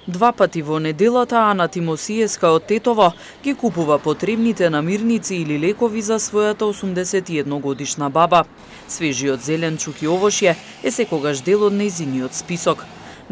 Два пати во неделата Ана Тимосиевска од Тетово ги купува потребните намирници или лекови за својата 81 годишна баба. Свежиот зеленчук и овошје е секогаш дел од нејзиниот список.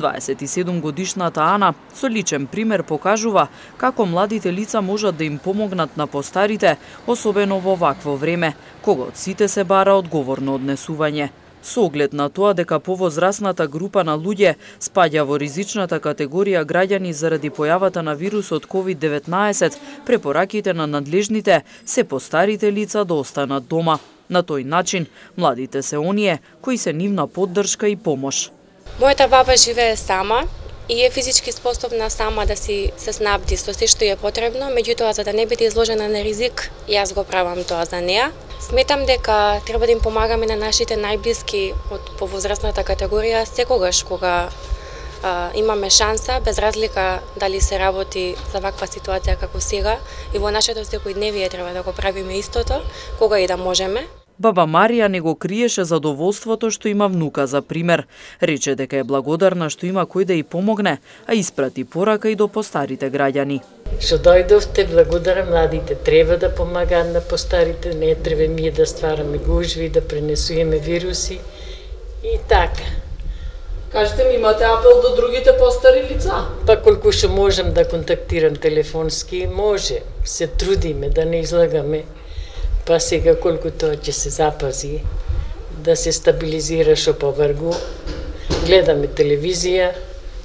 27 годишната Ана со личен пример покажува како младите лица можат да им помогнат на постарите, особено во вакво време, кога од сите се бара одговорно однесување. Со оглед на тоа дека повозрасната група на луѓе спаѓа во ризичната категорија граѓани заради појавата на вирусот COVID-19, препораките на надлежните се постарите лица да останат дома. На тој начин, младите се оние кои се нивна поддршка и помош. Мојата баба живее сама и е физички способна сама да си се снабди со се што е потребно, меѓутоа за да не биде изложена на ризик, јас го правам тоа за неа. Сметам дека треба да им помагаме на нашите најблиски од повозрастната категорија секогаш кога имаме шанса, без разлика дали се работи за ваква ситуација како сега, и во нашето секојдневие треба да го правиме истото, кога и да можеме. Баба Марија не го криеше задоволството што има внука за пример. Рече дека е благодарна што има кој да ја помогне, а испрати порака и до постарите граѓани. Што дојдовте, благодарам, младите треба да помагаат на постарите, не треба ние да ствараме гужви, да пренесуваме вируси и така. Кажете ми, имате апел до другите постари лица? Па колку што можам да контактирам телефонски, може. Се трудиме да не излагаме. Па сега колку тоа ќе се запази, да се стабилизира што повргу, гледаме телевизија,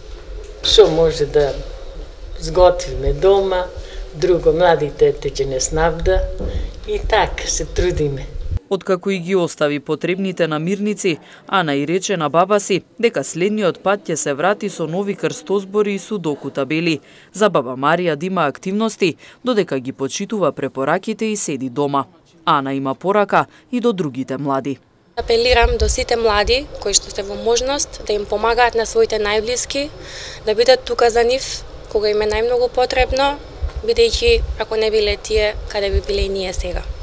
што може да сготвиме дома, друго младите ќе не снабда и така се трудиме. Откако и ги остави потребните намирници, Ана и рече на баба си дека следниот пат ќе се врати со нови крстозбори и судоку табели. За баба Марија да има активности, додека ги почитува препораките и седи дома. Ана има порака и до другите млади. Апелирам до сите млади кои што се во можност да им помагаат на своите најблиски, да бидат тука за нив кога им е најмногу потребно, бидејќи ако не биле тие, каде би биле и ние сега.